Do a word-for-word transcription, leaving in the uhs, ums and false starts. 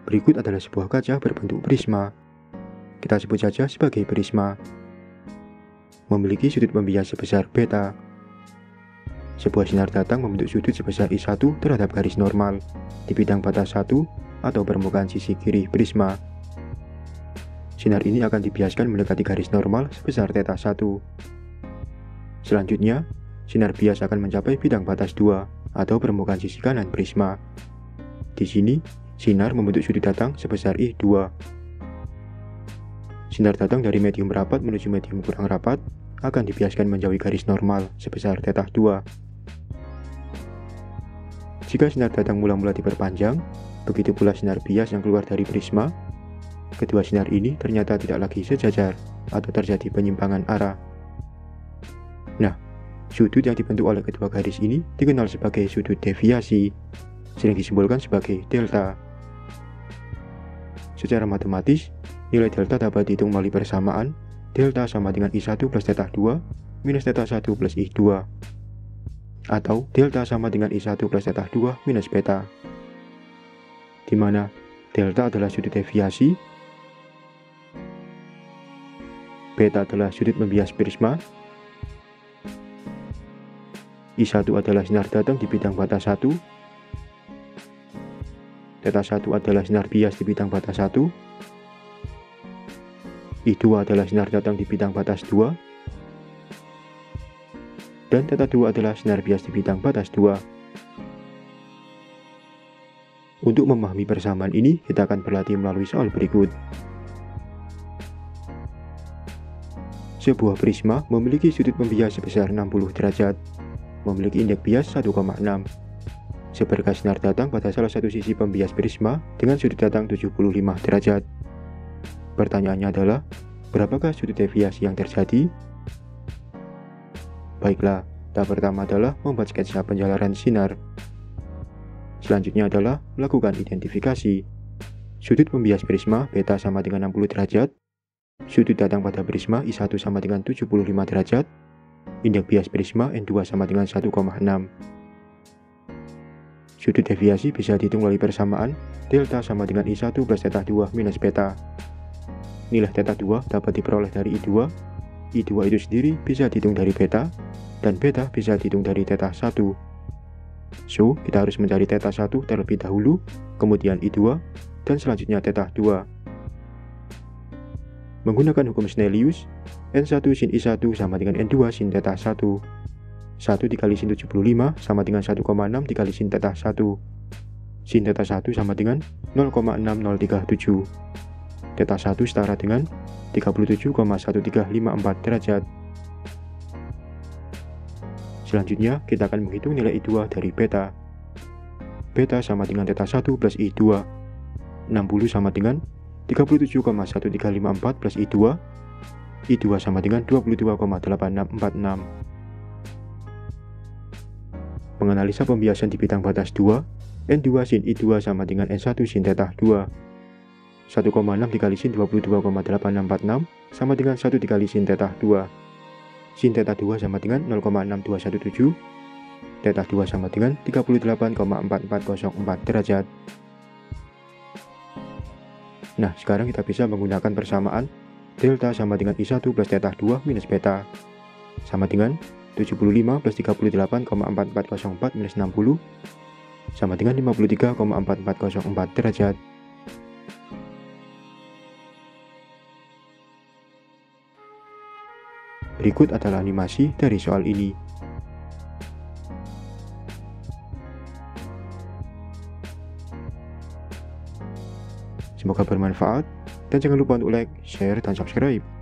Berikut adalah sebuah kaca berbentuk prisma. Kita sebut saja sebagai prisma. Memiliki sudut membias sebesar beta. Sebuah sinar datang membentuk sudut sebesar I satu terhadap garis normal di bidang batas satu atau permukaan sisi kiri prisma. Sinar ini akan dibiaskan mendekati garis normal sebesar theta satu. Selanjutnya, sinar bias akan mencapai bidang batas dua atau permukaan sisi kanan prisma. Di sini, sinar membentuk sudut datang sebesar I dua. Sinar datang dari medium rapat menuju medium kurang rapat akan dibiaskan menjauhi garis normal sebesar theta dua. Jika sinar datang mula-mula diperpanjang, begitu pula sinar bias yang keluar dari prisma. Kedua sinar ini ternyata tidak lagi sejajar atau terjadi penyimpangan arah. Nah, sudut yang dibentuk oleh kedua garis ini dikenal sebagai sudut deviasi, sering disimbolkan sebagai delta. Secara matematis, nilai delta dapat dihitung melalui persamaan delta sama dengan I satu plus theta dua minus theta satu plus I dua, atau delta sama dengan I satu plus theta dua minus beta, di mana delta adalah sudut deviasi, beta adalah sudut membias prisma, I satu adalah sinar datang di bidang batas satu, theta satu adalah sinar bias di bidang batas satu, I dua adalah sinar datang di bidang batas dua, dan theta dua adalah sinar bias di bidang batas dua. Untuk memahami persamaan ini, kita akan berlatih melalui soal berikut. Sebuah prisma memiliki sudut membias sebesar enam puluh derajat, memiliki indeks bias satu koma enam. Seberkas sinar datang pada salah satu sisi pembias prisma dengan sudut datang tujuh puluh lima derajat. Pertanyaannya adalah, berapakah sudut deviasi yang terjadi? Baiklah, tahap pertama adalah membuat sketsa penjalaran sinar. Selanjutnya adalah melakukan identifikasi. Sudut pembias prisma beta sama dengan enam puluh derajat. Sudut datang pada prisma I satu sama dengan tujuh puluh lima derajat. Indeks bias prisma N dua sama dengan satu koma enam. Sudut deviasi bisa dihitung melalui persamaan delta sama dengan I satu plus theta dua minus beta. Nilai theta dua dapat diperoleh dari I dua. I dua itu sendiri bisa dihitung dari beta, dan beta bisa dihitung dari theta satu. So, kita harus mencari theta satu terlebih dahulu, kemudian I dua, dan selanjutnya theta dua. Menggunakan hukum Snellius, N satu sin I satu sama dengan N dua sin theta satu. satu dikali sin tujuh puluh lima sama dengan satu koma enam dikali sin theta satu. Sin theta satu sama dengan nol koma enam nol tiga tujuh. Theta satu setara dengan tiga puluh tujuh koma satu tiga lima empat derajat. Selanjutnya, kita akan menghitung nilai I dua dari beta. Beta sama dengan theta satu plus I dua. enam puluh sama dengan tiga puluh tujuh koma satu tiga lima empat plus I dua. I dua sama dengan dua puluh dua koma delapan enam empat enam. Menganalisa pembiasan di bidang batas dua, N dua sin I dua sama dengan N satu sin theta dua. satu koma enam dikali sin dua puluh dua koma delapan enam empat enam sama dengan satu dikali sin theta dua. Sin theta dua sama dengan nol koma enam dua satu tujuh. Theta dua sama dengan tiga puluh delapan koma empat empat nol empat derajat. Nah, sekarang kita bisa menggunakan persamaan delta sama dengan I satu plus theta dua minus beta sama dengan tujuh puluh lima plus tiga puluh delapan koma empat empat nol empat minus enam puluh sama dengan lima puluh tiga koma empat empat nol empat derajat. Berikut adalah animasi dari soal ini. Semoga bermanfaat, dan jangan lupa untuk like, share, dan subscribe.